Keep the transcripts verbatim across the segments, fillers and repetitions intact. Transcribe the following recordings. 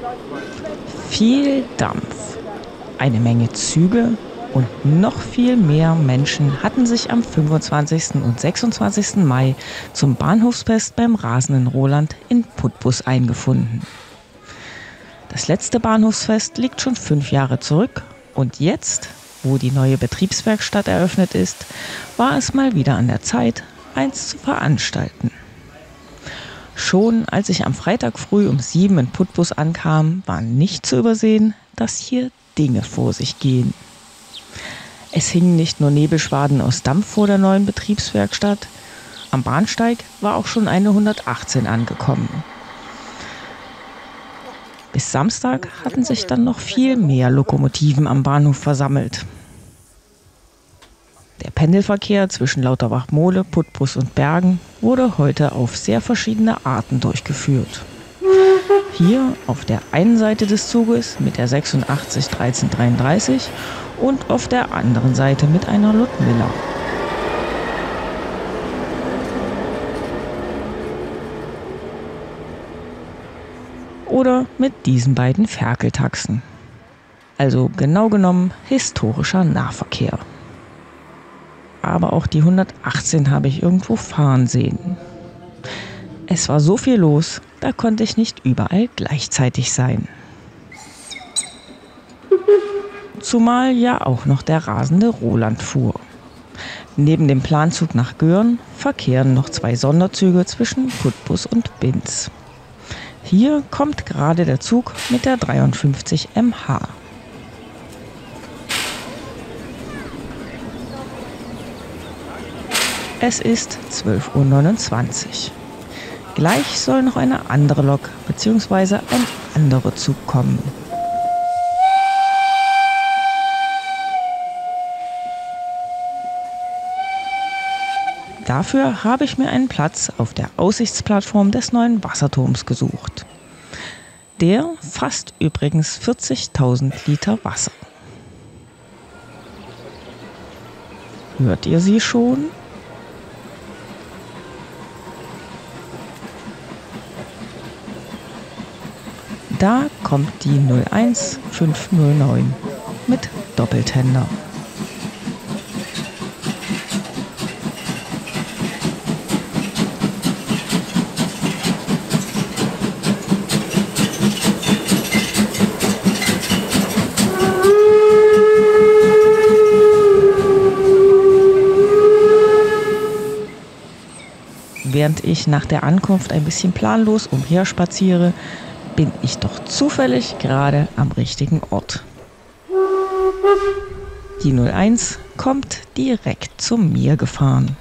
Viel Dampf, eine Menge Züge und noch viel mehr Menschen hatten sich am fünfundzwanzigsten und sechsundzwanzigsten Mai zum Bahnhofsfest beim Rasenden Roland in Putbus eingefunden. Das letzte Bahnhofsfest liegt schon fünf Jahre zurück und jetzt, wo die neue Betriebswerkstatt eröffnet ist, war es mal wieder an der Zeit, eins zu veranstalten. Schon als ich am Freitag früh um sieben in Putbus ankam, war nicht zu übersehen, dass hier Dinge vor sich gehen. Es hingen nicht nur Nebelschwaden aus Dampf vor der neuen Betriebswerkstatt, am Bahnsteig war auch schon eine hundertachtzehn angekommen. Bis Samstag hatten sich dann noch viel mehr Lokomotiven am Bahnhof versammelt. Der Pendelverkehr zwischen Lauterbach-Mohle, Putbus und Bergen wurde heute auf sehr verschiedene Arten durchgeführt. Hier auf der einen Seite des Zuges mit der sechsundachtzig dreizehn dreiunddreißig und auf der anderen Seite mit einer Ludmilla. Oder mit diesen beiden Ferkeltaxen. Also genau genommen historischer Nahverkehr. Aber auch die hundertachtzehn habe ich irgendwo fahren sehen. Es war so viel los, da konnte ich nicht überall gleichzeitig sein. Zumal ja auch noch der rasende Roland fuhr. Neben dem Planzug nach Göhren verkehren noch zwei Sonderzüge zwischen Putbus und Binz. Hier kommt gerade der Zug mit der dreiundfünfzig M H. Es ist zwölf Uhr neunundzwanzig. Gleich soll noch eine andere Lok bzw. ein anderer Zug kommen. Dafür habe ich mir einen Platz auf der Aussichtsplattform des neuen Wasserturms gesucht. Der fasst übrigens vierzigtausend Liter Wasser. Hört ihr sie schon? Da kommt die null eins fünf null neun mit Doppeltender. Während ich nach der Ankunft ein bisschen planlos umherspaziere, bin ich doch zufällig gerade am richtigen Ort. Die null eins kommt direkt zu mir gefahren.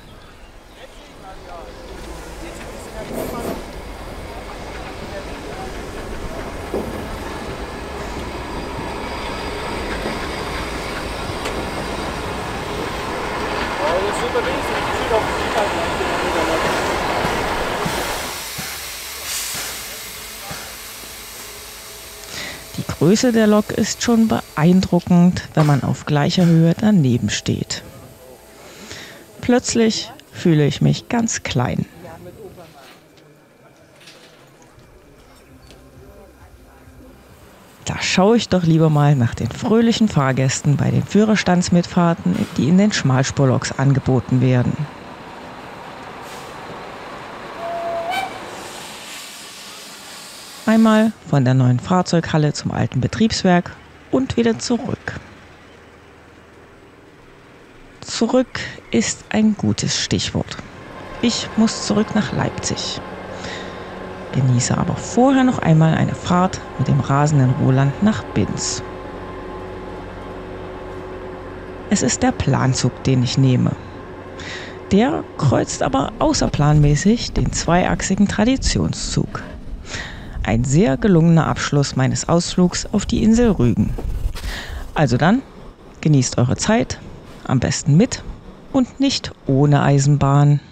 Die Größe der Lok ist schon beeindruckend, wenn man auf gleicher Höhe daneben steht. Plötzlich fühle ich mich ganz klein. Da schaue ich doch lieber mal nach den fröhlichen Fahrgästen bei den Führerstandsmitfahrten, die in den Schmalspurloks angeboten werden. Einmal von der neuen Fahrzeughalle zum alten Betriebswerk und wieder zurück. Zurück ist ein gutes Stichwort. Ich muss zurück nach Leipzig. Genieße aber vorher noch einmal eine Fahrt mit dem rasenden Roland nach Binz. Es ist der Planzug, den ich nehme. Der kreuzt aber außerplanmäßig den zweiachsigen Traditionszug. Ein sehr gelungener Abschluss meines Ausflugs auf die Insel Rügen. Also dann, genießt eure Zeit, am besten mit und nicht ohne Eisenbahn.